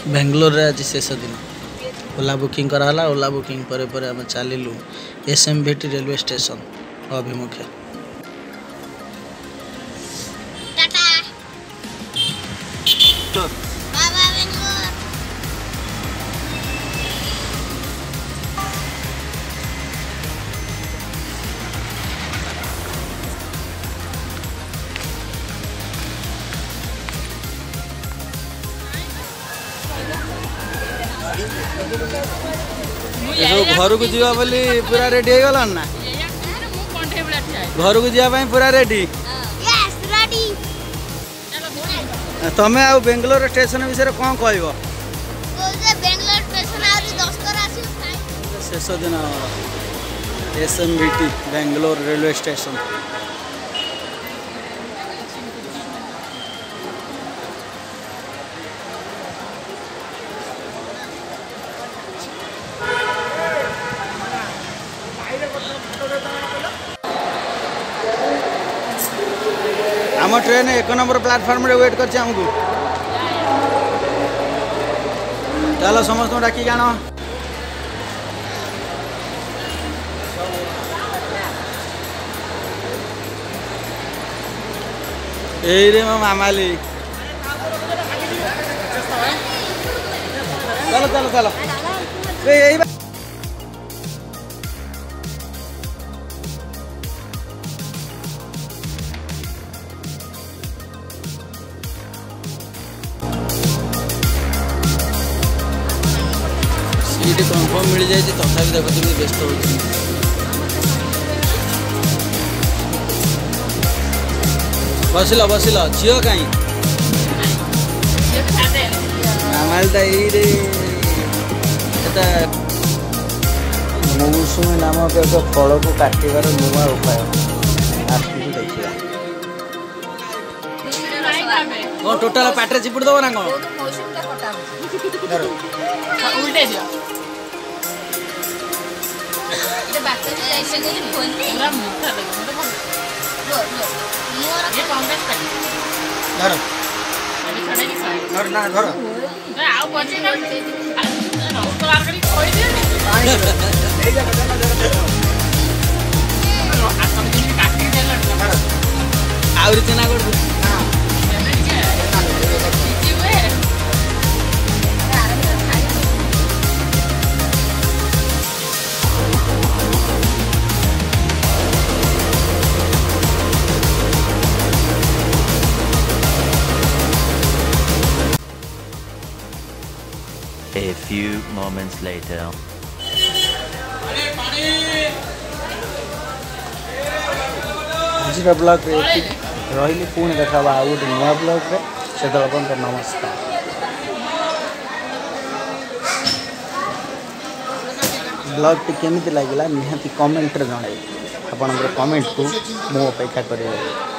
बेंगलोर रे आज शेष दिन ओला बुकिंग कराला। ओला बुकिंग पर आम चलू एसएमवीटी रेलवे स्टेशन अभिमुखे। घर को जीवा बोली पूरा रेडी हो गला ना? घर को जीवा पूरा रेडी? तमे आ बेंगलोर स्टेशन विषय कौन कह? शेष दिन एसएमवीटी बेंगलोर रेलवे स्टेशन। आम ट्रेन 1 नंबर प्लाटफॉर्म रे वेट कर हमको। चलो समस्त डाकी जान रे मो मामाली। चलो चलो चलो सीट कन्फर्म मिल जाए तथापि देखो तुम व्यस्त हो। बसिल बसिल झील कहीं मामालटा ये मौसुमी नामक एक फल को काटार नुआ उपाय देखा। कौन टोटाल पाटे चिपुड़ दब ना कौन? A few moments later. आज ब्लॉग रही पुणी देखा आ गए नुआ ब्लॉग से नमस्कार। ब्लॉग टी केमी लगे निहाती कमेंट जन आपणकर कमेंट को मु अपेक्षा कर।